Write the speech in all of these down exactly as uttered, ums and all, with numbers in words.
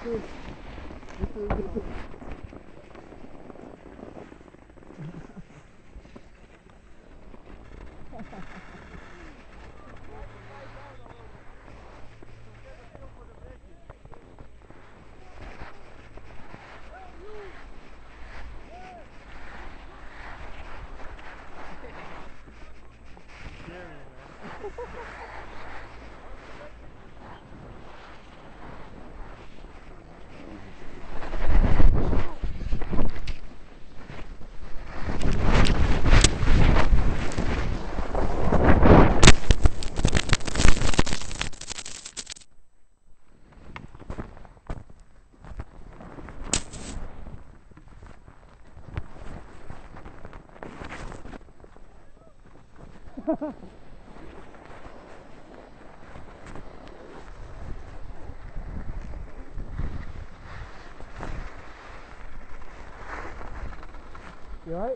is, this is, this is. You alright?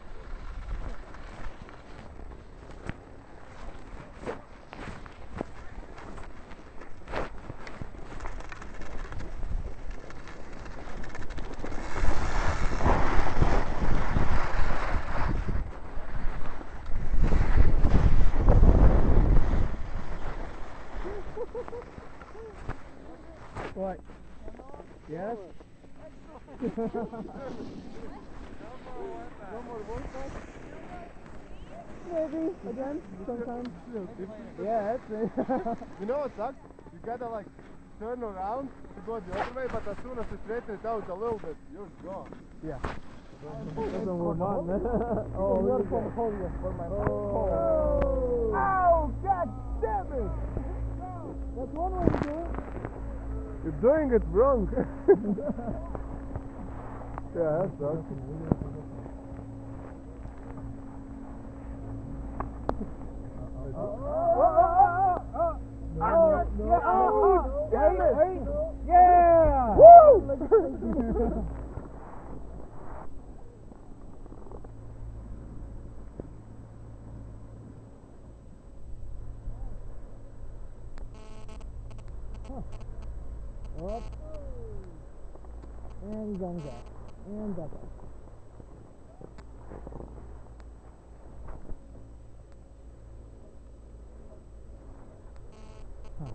What? Yes? Maybe, again, sometimes. Yeah, that's it. You know what sucks? You gotta like turn around to go the other way, but as soon as you straighten it out a little bit, you're gone. Yeah. That's what we're on. Oh, you're look for at the that. podium for my Oh. oh. Ow! God damn it! That's one way to do it. You're doing it wrong. Yeah, that sucks. Oh, oh, oh, oh. No, Oh, no, yeah, oh, no, wait, damn it. wait. Yeah! Woo! Up. And he's on his ass. And back up. Huh.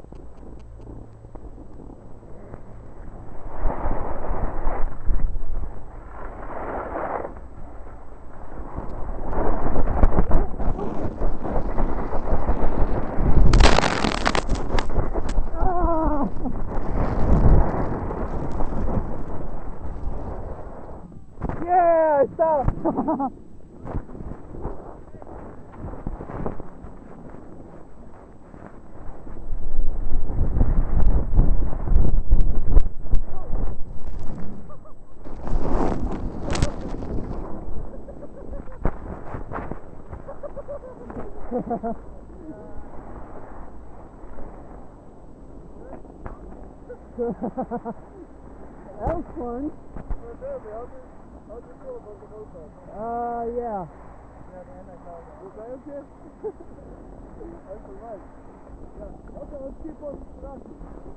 Yeah, stop! That was fun. Uh, yeah. Was that okay? That's alright. Yeah. Okay, let's keep on rocking.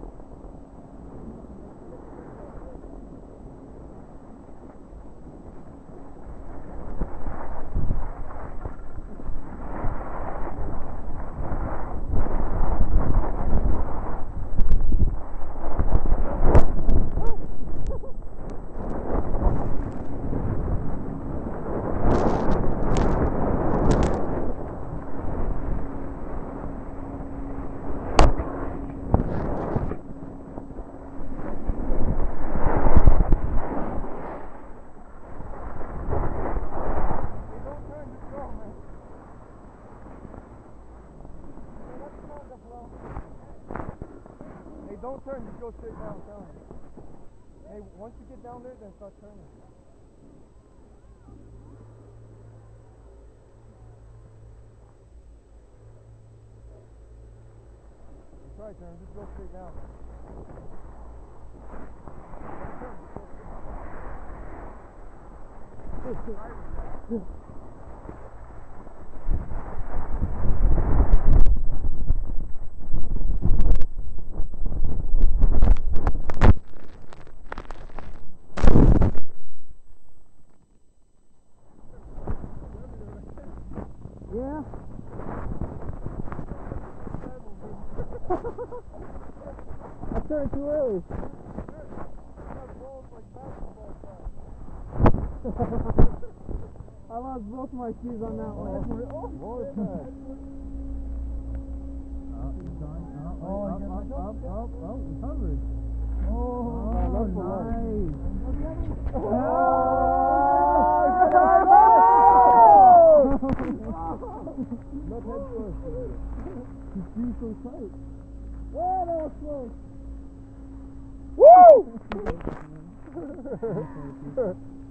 Hey, don't turn, just go straight down, I'm telling you. Hey, once you get down there, then start turning. That's right, turn, just go straight down. Turn, just go started too early. I lost both my skis on that one. Oh, up, up, up, up, up, recovered. Oh, Oh, nice. Not head first. His shoes so tight. Oh, that was close. Woo!